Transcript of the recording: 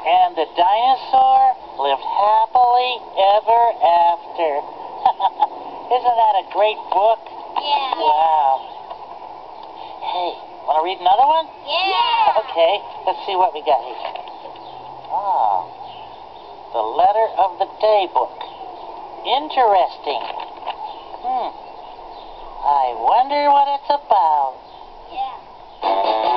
And the dinosaur lived happily ever after. Isn't that a great book? Yeah. Wow. Hey, want to read another one? Yeah. Okay, let's see what we got here. Ah, the letter of the day book. Interesting. I wonder what it's about. Yeah.